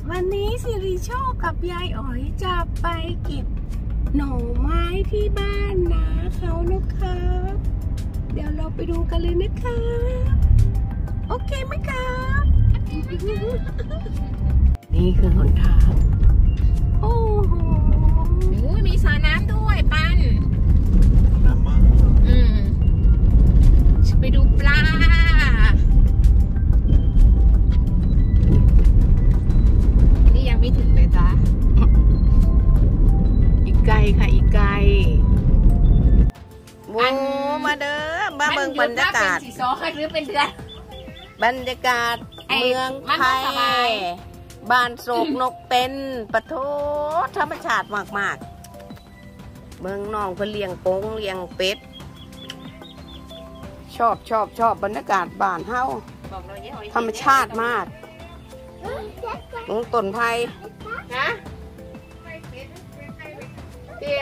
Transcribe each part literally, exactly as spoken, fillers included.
วันนี้สิริโชคกับยายอ๋อยจะไปเก็บหน่อไม้ที่บ้านนาเขานะครับเดี๋ยวเราไปดูกันเลยนะครับโอเคไหมครับนี่คือหนทางโอ้โหมีสระน้ำด้วยปันน้ำมาอืมไปดูปลานี่ยังไม่ถึงเลยจ้าอีกไกลค่ะอีกไกลโอ้มาเด้อมาเมืองบรรยากาศเป็นสีซอหรือเป็นเดือนบรรยากาศเมืองไทยบ้านโศกนกเป็นปะโถธรรมชาติมากๆเมืองนองเพื่อเลี้ยงโป่งเลี้ยงเป็ดชอบชอบชอบบรรยากาศบ้านเฮาธรรมชาติมากลงต้นไผ่นะเตี้ย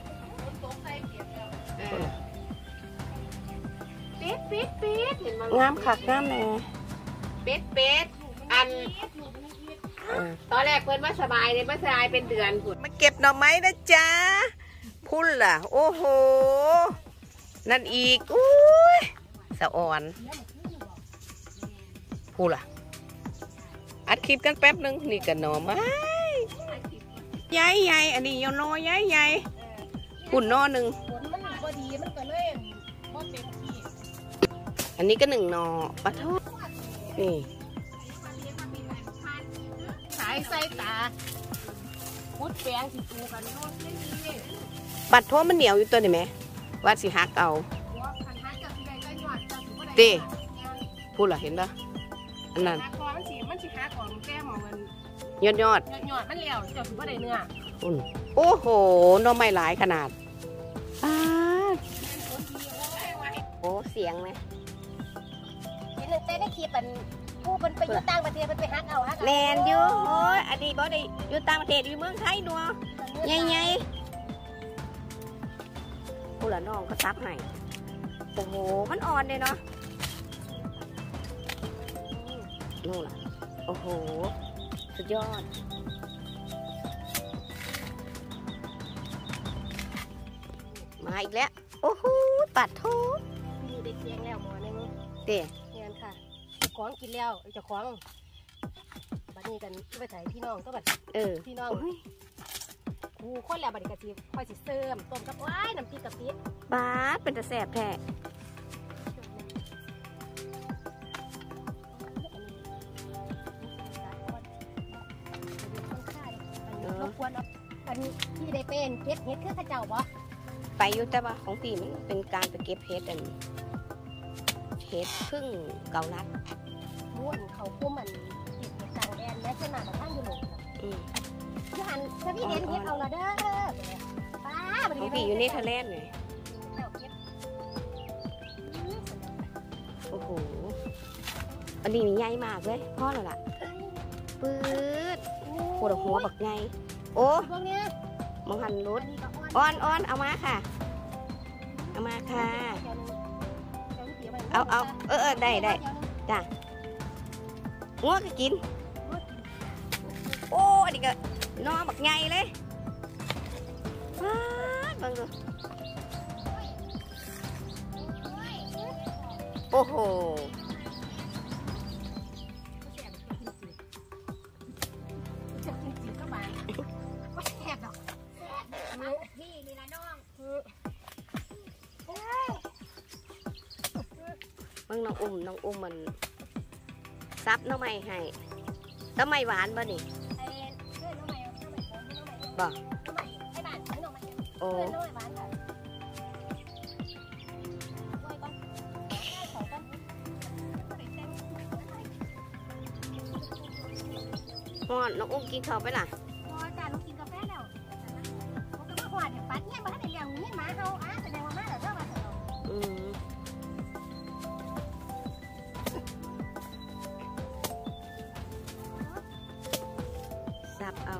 เป็ดเป็ดเป็ดงามคักงามแน่เป็ดเป็ดอันตอนแรกเพื่อนมาสบายเลยมาสบายเป็นเดือนมาเก็บหน่อไม้นะจ๊ะพุ่นล่ะโอ้โหนั่นอีกอุ้ยสะอ่อนพูดล่ะอัดคลิปกันแป๊บนึงนี่กันหน่อไม้ใหญ่ใหญ่อันนี้ยอนอใหญ่ใหญ่หุ่นนอหนึ่งอันนี้ก็หนึ่งนอปะทุนี่สายไส้ตาพุดแปงสิปูกันโน่นนี่ปัดโทมันเหนียวอยู่ตัวนี่ไหมว่าสิหักเอาเต้พูดล่ะเห็นปะอันนั้นยอดยอดยอดมันเหลวจะถือว่าได้เนื้อโอ้โหน้องไม่หลายขนาดโอ้เสียงไหมทีนึงเต้ได้คีบเป็นผู้เป็นไปอยู่ต่างประเทศเป็นไปฮักเอาฮักแลนอยู่โอ้ยอดีตบ่ได้อยู่ต่างประเทศอยู่เมืองไทยนัวใหญ่ๆผู้ละน้องก็ซับให้โอ้โหมันอ่อนเลยเนาะนู่นล่ะโอ้โหสุดยอดมาอีกแล้วโอ้โหปัดทุบมีเด็กเลี้ยงแล้วหมอนึงเด็กเงี้ยค่ะของกินแล้วจะของบัดนี้กันไปถ่ายพี่น้องก็บัดเออพี่น้องกูคนแล้วบัดนี้กะทิคอยสิเสริมต้มกับว้ายน้ำพริกกะปิบาสเป็นตะแสบแท้อันนี้ที่ได้เป็นเก็บเห็ดคือข้าเจ้าบ่ไปอยู่แต่ว่าของปีมันเป็นการไปเก็บเห็ดอันเห็ดพึ่งเกาลัดม้วนเขาคุ้มมันเห็ดเห็ดต่างแดนแม้ขนาดกระทั่งยุโรปอืมที่หันถ้าพี่เห็นเห็ดเอาละเด้อป้าของปีอยู่ในทะเลเลยโอ้โหอันนี้นี่ใหญ่มากเลยพ่อเราล่ะปื๊ดปวดหัวบักใหญ่โอ้มองหันรถอ้อนอ้อนเอามาค่ะเอามาค่ะเอาเอาเออเออได้ได้จ้ะงัวก็กินโอ้อันนี้ก็นอบักใหญ่เลยว้าบังดูโอ้โหมึงน้องอุ้มน้องอุ้มมันซับน้องไม้ให้น้องไม้หวานบ่นี่บ่โอ้ฮอดน้องอุ้มกินข้าวไปล่ะพอจ้าน้องกินกาแฟแล้วผมก็มาหอดปัดเนี่ยมาให้เลี้ยงนี่หมาเฮาอ่ะแสดงว่ามาแล้วเด้อมาอืมซับเอา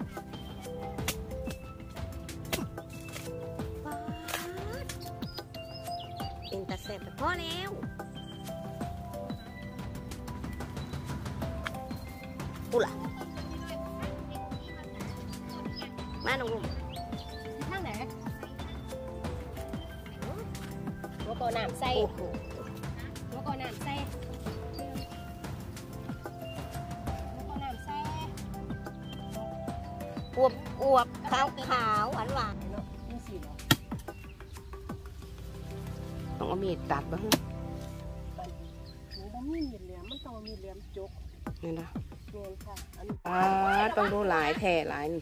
เป็นตาแซ่บพอแล้วอุล่ะมาหนุ่มทางไหนหัวกอน้ำใส่หัวกอน้ำใส่หัวกอน้ำใส่อวบอวบขาวขาวหวานหวานเนาะนี่สิเนาะต้องเอามีดตัดบ้างหนูบ่มีมีดเหลี่ยมมันต้องมีเหลี่ยมจกนี่นะเงินค่ะอันนี้อ่าต้องดูหลายแท่หลายนี่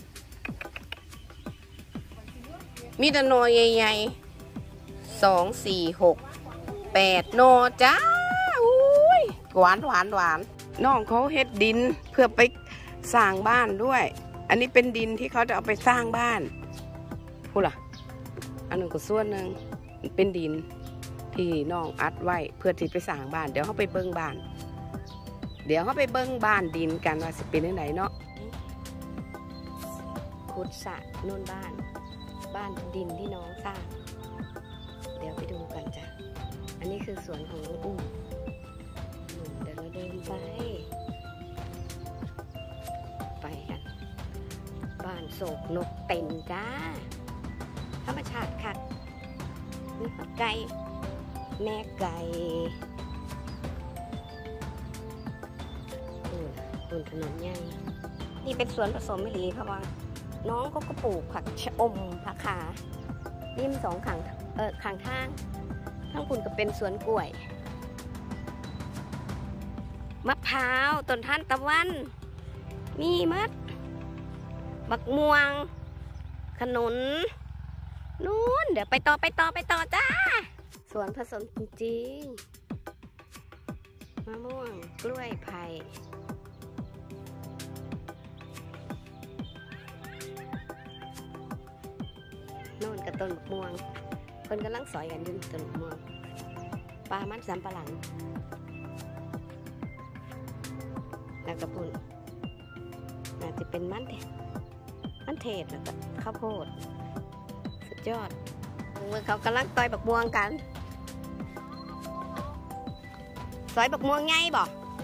มีแต่หนอใหญ่ๆสองสี่หกแปดหนอจ้าอุ้ยหวานหวานหวานน้องเขาเฮ็ดดินเพื่อไปสร้างบ้านด้วย อันนี้เป็นดินที่เขาจะเอาไปสร้างบ้านพูดล่ะอันนึงก็ส่วนหนึ่งเป็นดินที่น้องอัดไว้เพื่อที่ไปสร้างบ้านเดี๋ยวเขาไปเบิ้งบ้านเดี๋ยวเขาไปเบิ้งบ้านดินกันว่าสิเป็นยังไงเนาะขุดสระนู่นบ้านบ้านดินที่น้องสร้างเดี๋ยวไปดูกันจ้ะอันนี้คือสวนของน้องอุ้มเดี๋ยวเราเดินไปไปกันบ้านโศกนกเต็มจ้าธรรมชาติค่ะนี่ผัดไก่แม่ไก่บนถนนใหญ่นี่เป็นสวนผสมไม่หลีเพราะว่าน้องก็ก็ปลูกผักชะอมผักขาริมสองข้างเออข้างทางทั้งคุณก็เป็นสวนกล้วยมะพร้าวต้นทานตะวันมีมัดบักม่วงขนุนนู้นเดี๋ยวไปต่อไปต่อไปต่อจ้าสวนผสมจริงๆมะม่วงกล้วยไผ่โน่นกับต้นบักม่วงคนกำลังสอยกันอยู่ต้นบักม่วงปลามันสำปะหลังแล้วก็ปุ่นอาจจะเป็นมันเทศมันเทศแล้วก็ข้าวโพดสุดยอดมือเขากำลังต่อยบักม่วงกันสอยบักม่วงไงบ่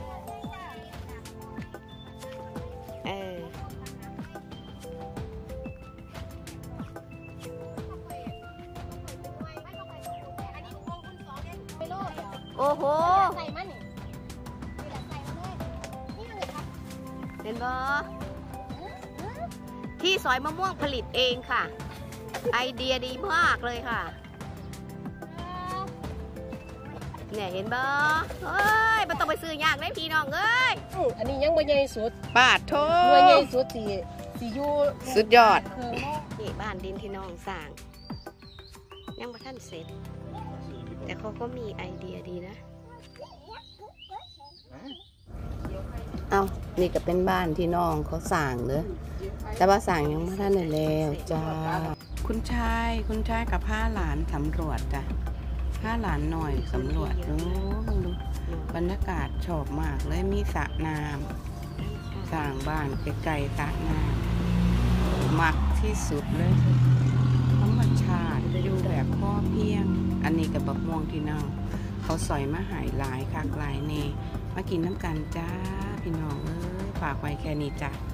เออโอ้โหใส่มันนี่เห็นบ่ที่สอยมะม่วงผลิตเองค่ะไอเดียดีมากเลยค่ะเนี่ยเห็นบ่เอ้ยมันต้องไปซื้อยากเลยพี่น้องเอ้ยอันนี้ยังบ่ใหญ่สุดบาทโทบ่ใหญ่สุดสิสิอยู่สุดยอดนี่บ้านดินที่น้องสร้างยังบ่ทันเสร็จแต่เขาก็มีไอเดียดีนะเอานี่ก็เป็นบ้านที่น้องเขาสร้างเลยแต่ว่าสร้างยังไม่ทันได้แล้วจ้าคุณชายคุณชายกับผ้าหลานสำรวจจ้ะผ้าหลานหน่อยสำรวจดูดูบรรยากาศชอบมากเลยมีสระน้ำสร้างบ้านไกลๆสระน้ำมักที่สุดเลยธรรมชาติอยู่แบบพ่อเพียงอันนี้กับบักม่วงที่น้องเขาสอยมาหายหลายคักหลายเนมากินน้ำกันจ้าพี่น้องเอ้ยฝากไว้แค่นี้จ้ะ